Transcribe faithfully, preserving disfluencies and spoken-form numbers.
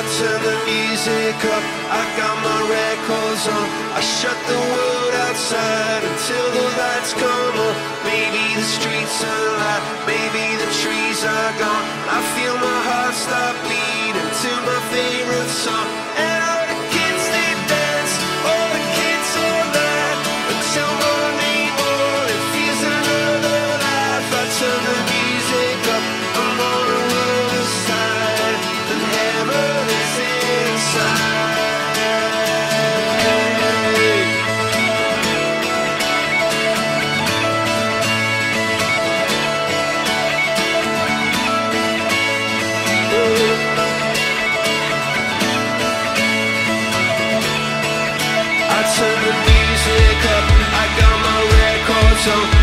I turn the music up, I got my records on. I shut the world outside until the lights come on. Maybe the streets are alive, maybe the trees are gone. I feel my heart stop beating to my favorite song. And all the kids they dance, all the kids all night until morning, morning feels another life. I turn the music up, I'm on the other side, and heaven is inside. I turn the music up, I got my records on.